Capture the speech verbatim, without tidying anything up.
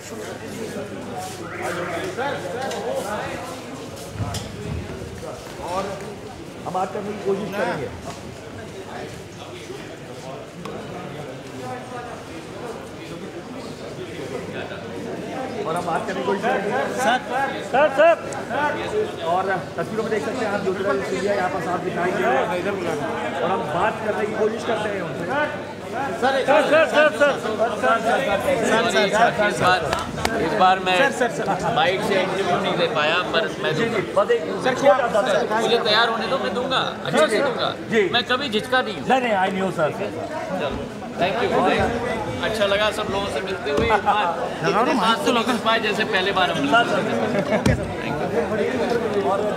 और हम बात करने की कोशिश करेंगे। और हम बात करने की कोशिश करेंगे सर सर सर और तस्वीरों में देख सकते हैं आप ज्योतिरादित्य सिंधिया यहाँ पर साथ दिखाई दे रहे हैं और हम बात करने की कोशिश करते हैं उनसे। Sir sir sir sir sir इस बार इस बार मैं माइक से इंटरव्यू नहीं दे पाया, पर मैं मुझे तैयार होने दो, मैं दूंगा, अच्छे से दूंगा। मैं कभी झिझका नहीं हूँ। नहीं नहीं I knew sir. Thank you, अच्छा लगा सब लोगों से मिलते हुए। इस बार तो लगा जैसे पहले बार हम लोग।